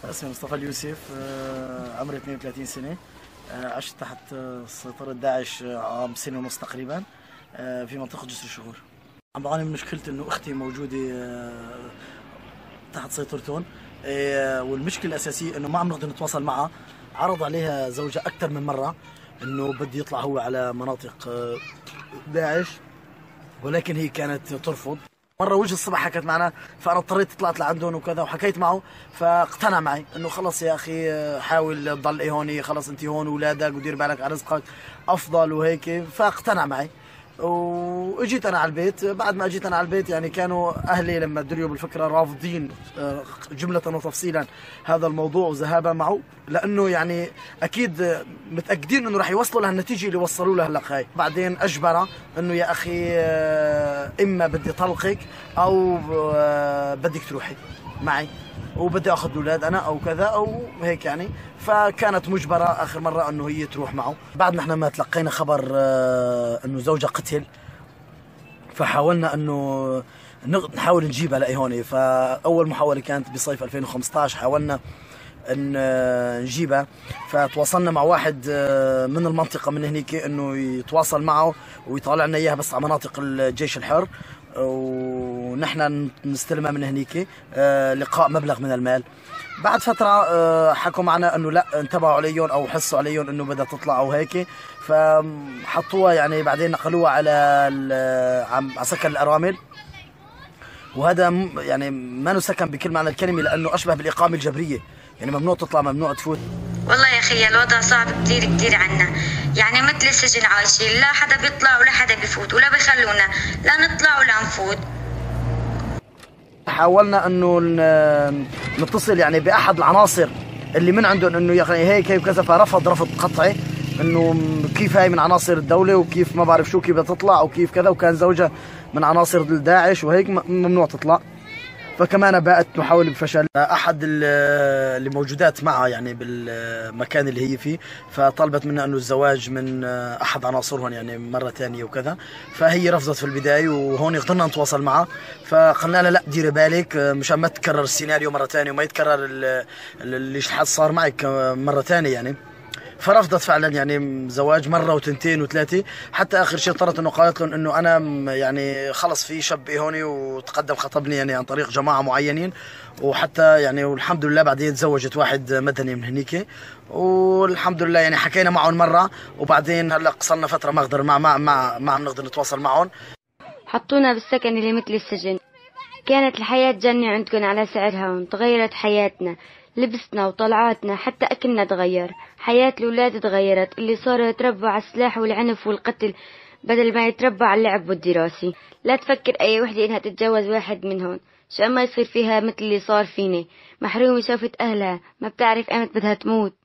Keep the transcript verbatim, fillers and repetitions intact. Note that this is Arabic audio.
اسمي مصطفى اليوسف، عمري اثنين وثلاثين سنة. عشت تحت سيطرة داعش عام سنة ونص تقريبا في منطقة جسر الشهور. عم بعاني من مشكلة انه اختي موجودة تحت سيطرتهم، والمشكلة الأساسية انه ما عم نقدر نتواصل معها. عرض عليها زوجها أكثر من مرة انه بدي يطلع هو على مناطق داعش، ولكن هي كانت ترفض. مرة وجه الصبح حكت معنا، فأنا اضطريت طلعت لعندهم وكذا وحكيت معه، فاقتنع معي إنه خلص يا أخي حاول تضل إيه هون، خلص أنت هون ولادك ودير بالك على رزقك أفضل وهيك. فاقتنع معي واجيت انا على البيت. بعد ما اجيت انا على البيت يعني كانوا اهلي لما دريوا بالفكره رافضين جمله وتفصيلا هذا الموضوع وذهابا معه، لانه يعني اكيد متاكدين انه راح يوصلوا لهالنتيجه اللي وصلوا لها هلا. هاي بعدين اجبره انه يا اخي اما بدي طلقك او بدك تروحي معي وبدي اخذ الاولاد انا او كذا او هيك يعني. فكانت مجبره اخر مره انه هي تروح معه. بعد نحن ما تلقينا خبر انه زوجها قتل، فحاولنا انه نحاول نجيبها لأي هون. فاول محاوله كانت بصيف ألفين وخمسة عشر، حاولنا ان نجيبها. فتواصلنا مع واحد من المنطقه من هنيك انه يتواصل معه ويطالع لنا اياها بس على مناطق الجيش الحر، ونحن نستلمها من هنيك لقاء مبلغ من المال. بعد فترة حكوا معنا انه لا انتبهوا عليهم او حسوا عليهم انه بدها تطلع او هيك، فحطوها يعني بعدين نقلوها على على سكن الارامل. وهذا يعني ما سكن بكل معنى الكلمة، لانه اشبه بالاقامة الجبرية، يعني ممنوع تطلع ممنوع تفوت. والله يا اخي الوضع صعب كثير كثير عنا، يعني مثل السجن عايشين، لا حدا بيطلع ولا حدا بيفوت ولا بيخلونا لا نطلع ولا نفوت. حاولنا انه نتصل يعني باحد العناصر اللي من عندهم انه يا اخي هيك هيك وكذا، فرفض رفض قطعي انه كيف هاي من عناصر الدوله وكيف ما بعرف شو كيف بدها تطلع وكيف كذا، وكان زوجها من عناصر داعش وهيك ممنوع تطلع. فكمان باءت محاولة بفشل. احد اللي موجودات معها يعني بالمكان اللي هي فيه، فطلبت منا انه الزواج من احد عناصرهم يعني مرة ثانية وكذا، فهي رفضت في البداية، وهون قدرنا نتواصل معها. فقلنا لها لا ديري بالك مشان ما تكرر السيناريو مرة ثانية وما يتكرر اللي صار معك مرة ثانية يعني. فرفضت فعلا يعني زواج مره وتنتين وثلاثه، حتى اخر شيء اضطرت انه قالت لهم انه انا يعني خلص في شاب هوني وتقدم خطبني يعني عن طريق جماعه معينين، وحتى يعني والحمد لله بعدين تزوجت واحد مدني من هنيك، والحمد لله يعني حكينا معهم مره، وبعدين هلا قصرنا فتره ما اقدر مع ما ما ما عم نقدر نتواصل معهم. حطونا بالسكن اللي مثل السجن. كانت الحياه جنه عندكم على سعرها، وتغيرت حياتنا، لبسنا وطلعاتنا حتى أكلنا تغير، حياة الأولاد تغيرت، اللي صاروا يتربوا على السلاح والعنف والقتل بدل ما يتربوا على اللعب والدراسة. لا تفكر أي وحدة إنها تتجوز واحد منهم، شو ما يصير فيها مثل اللي صار فيني، محرومة شافت أهلها، ما بتعرف أمتى بدها تموت.